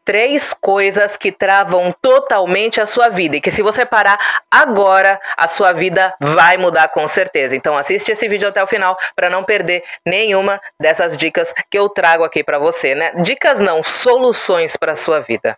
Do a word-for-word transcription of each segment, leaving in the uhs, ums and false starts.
Três coisas que travam totalmente a sua vida e que se você parar agora, a sua vida vai mudar com certeza. Então assiste esse vídeo até o final para não perder nenhuma dessas dicas que eu trago aqui para você, né? Dicas não, soluções para a sua vida.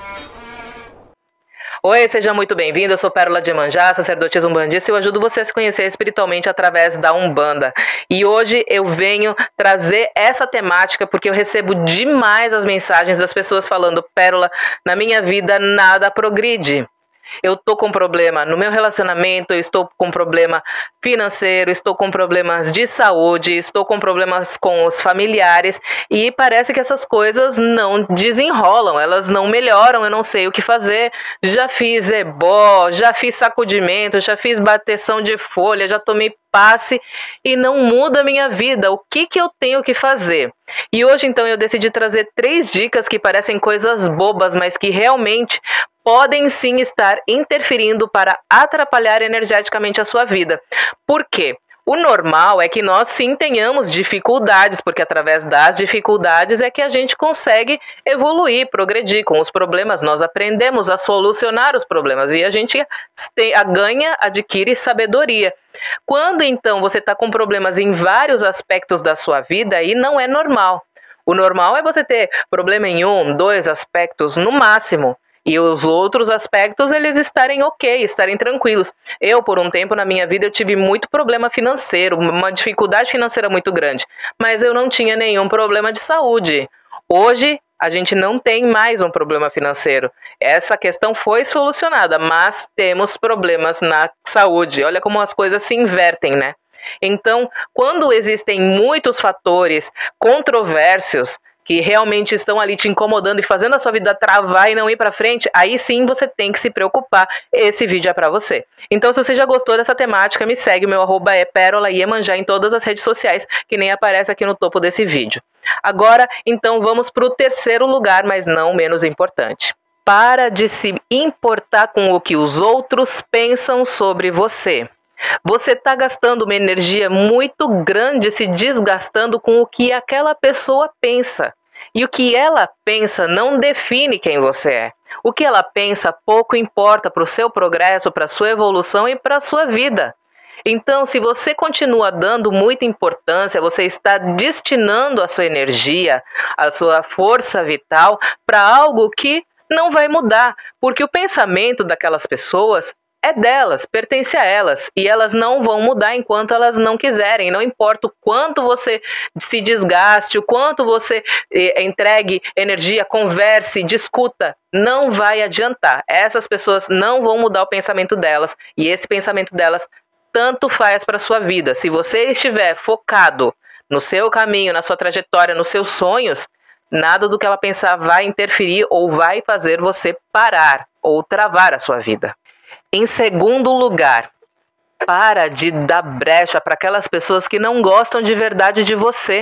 Oi, seja muito bem-vindo, eu sou Pérola de Iemanjá, sacerdotisa umbandista e eu ajudo você a se conhecer espiritualmente através da Umbanda. E hoje eu venho trazer essa temática porque eu recebo demais as mensagens das pessoas falando: Pérola, na minha vida nada progride. Eu estou com problema no meu relacionamento, eu estou com problema financeiro, estou com problemas de saúde, estou com problemas com os familiares e parece que essas coisas não desenrolam, elas não melhoram, eu não sei o que fazer. Já fiz ebó, já fiz sacudimento, já fiz bateção de folha, já tomei passe e não muda a minha vida. O que que eu tenho que fazer? E hoje então eu decidi trazer três dicas que parecem coisas bobas, mas que realmente podem sim estar interferindo para atrapalhar energeticamente a sua vida. Por quê? O normal é que nós sim tenhamos dificuldades, porque através das dificuldades é que a gente consegue evoluir, progredir. Com os problemas nós aprendemos a solucionar os problemas e a gente tem, a ganha, adquire sabedoria. Quando então você está com problemas em vários aspectos da sua vida, aí não é normal. O normal é você ter problema em um, dois aspectos no máximo. E os outros aspectos, eles estarem ok, estarem tranquilos. Eu, por um tempo na minha vida, eu tive muito problema financeiro, uma dificuldade financeira muito grande. Mas eu não tinha nenhum problema de saúde. Hoje, a gente não tem mais um problema financeiro. Essa questão foi solucionada, mas temos problemas na saúde. Olha como as coisas se invertem, né? Então, quando existem muitos fatores controversos, que realmente estão ali te incomodando e fazendo a sua vida travar e não ir para frente, aí sim você tem que se preocupar. Esse vídeo é para você. Então, se você já gostou dessa temática, me segue, meu arroba é Pérola Iemanjá em todas as redes sociais, que nem aparece aqui no topo desse vídeo. Agora, então, vamos para o terceiro lugar, mas não menos importante. Para de se importar com o que os outros pensam sobre você. Você está gastando uma energia muito grande se desgastando com o que aquela pessoa pensa. E o que ela pensa não define quem você é. O que ela pensa pouco importa para o seu progresso, para a sua evolução e para a sua vida. Então, se você continua dando muita importância, você está destinando a sua energia, a sua força vital para algo que não vai mudar. Porque o pensamento daquelas pessoas é delas, pertence a elas, e elas não vão mudar enquanto elas não quiserem. Não importa o quanto você se desgaste, o quanto você eh, entregue energia, converse, discuta, não vai adiantar. Essas pessoas não vão mudar o pensamento delas, e esse pensamento delas tanto faz para a sua vida. Se você estiver focado no seu caminho, na sua trajetória, nos seus sonhos, nada do que ela pensar vai interferir ou vai fazer você parar ou travar a sua vida. Em segundo lugar, para de dar brecha para aquelas pessoas que não gostam de verdade de você.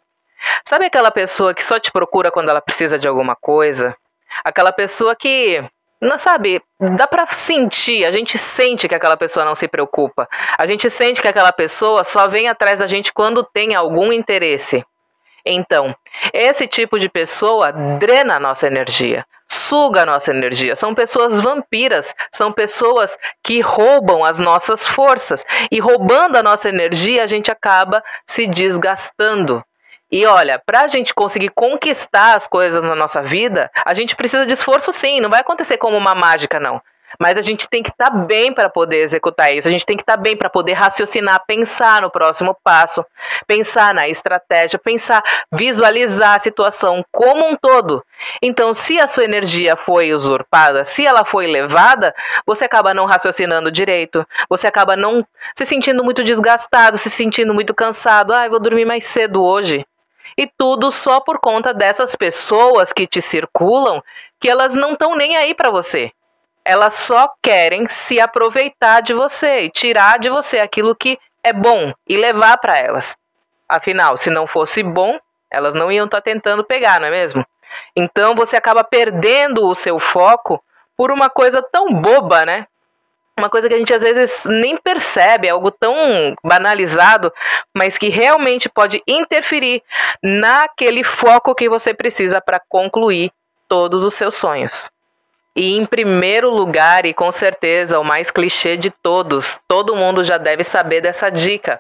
Sabe aquela pessoa que só te procura quando ela precisa de alguma coisa? Aquela pessoa que, não sabe, dá para sentir, a gente sente que aquela pessoa não se preocupa. A gente sente que aquela pessoa só vem atrás da gente quando tem algum interesse. Então, esse tipo de pessoa drena a nossa energia, suga a nossa energia. São pessoas vampiras, são pessoas que roubam as nossas forças. E roubando a nossa energia, a gente acaba se desgastando. E olha, para a gente conseguir conquistar as coisas na nossa vida, a gente precisa de esforço sim, não vai acontecer como uma mágica não. Mas a gente tem que estar tá bem para poder executar isso, a gente tem que estar tá bem para poder raciocinar, pensar no próximo passo, pensar na estratégia, pensar, visualizar a situação como um todo. Então, se a sua energia foi usurpada, se ela foi levada, você acaba não raciocinando direito, você acaba não se sentindo muito desgastado, se sentindo muito cansado. Ah, eu vou dormir mais cedo hoje. E tudo só por conta dessas pessoas que te circulam, que elas não estão nem aí para você. Elas só querem se aproveitar de você e tirar de você aquilo que é bom e levar para elas. Afinal, se não fosse bom, elas não iam estar tentando pegar, não é mesmo? Então você acaba perdendo o seu foco por uma coisa tão boba, né? Uma coisa que a gente às vezes nem percebe, é algo tão banalizado, mas que realmente pode interferir naquele foco que você precisa para concluir todos os seus sonhos. E em primeiro lugar, e com certeza o mais clichê de todos, todo mundo já deve saber dessa dica.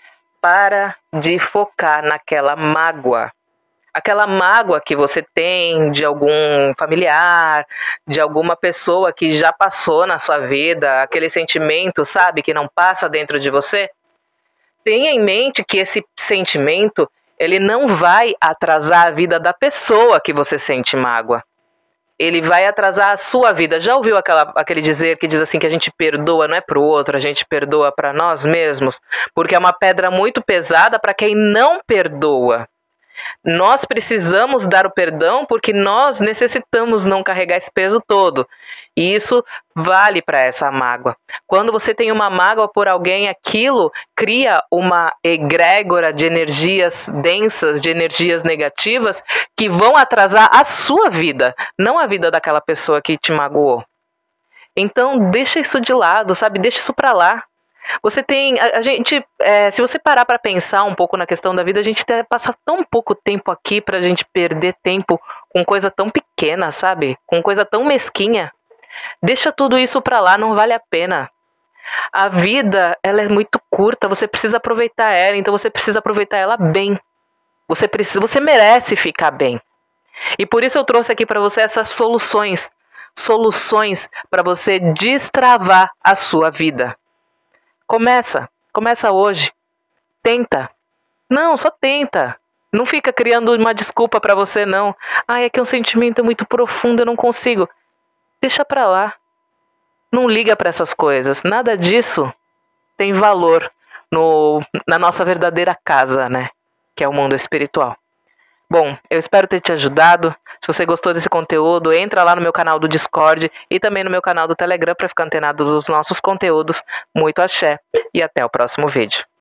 Para de focar naquela mágoa. Aquela mágoa que você tem de algum familiar, de alguma pessoa que já passou na sua vida, aquele sentimento, sabe, que não passa dentro de você. Tenha em mente que esse sentimento, ele não vai atrasar a vida da pessoa que você sente mágoa. Ele vai atrasar a sua vida. Já ouviu aquela, aquele dizer que diz assim que a gente perdoa não é para o outro, a gente perdoa para nós mesmos? Porque é uma pedra muito pesada para quem não perdoa. Nós precisamos dar o perdão porque nós necessitamos não carregar esse peso todo. E isso vale para essa mágoa. Quando você tem uma mágoa por alguém, aquilo cria uma egrégora de energias densas, de energias negativas que vão atrasar a sua vida, não a vida daquela pessoa que te magoou. Então deixa isso de lado, sabe? Deixa isso para lá. Você tem, a, a gente, é, se você parar para pensar um pouco na questão da vida, a gente te, passa tão pouco tempo aqui pra gente perder tempo com coisa tão pequena, sabe? Com coisa tão mesquinha. Deixa tudo isso pra lá, não vale a pena. A vida, ela é muito curta, você precisa aproveitar ela, então você precisa aproveitar ela bem. Você precisa, você merece ficar bem. E por isso eu trouxe aqui pra você essas soluções, soluções para você destravar a sua vida. Começa, começa hoje, tenta, não, só tenta, não fica criando uma desculpa pra você não, ah, é que um sentimento é muito profundo, eu não consigo, deixa pra lá, não liga pra essas coisas, nada disso tem valor no, na nossa verdadeira casa, né, que é o mundo espiritual. Bom, eu espero ter te ajudado. Se você gostou desse conteúdo, entra lá no meu canal do Discord e também no meu canal do Telegram para ficar antenado dos nossos conteúdos. Muito axé e até o próximo vídeo.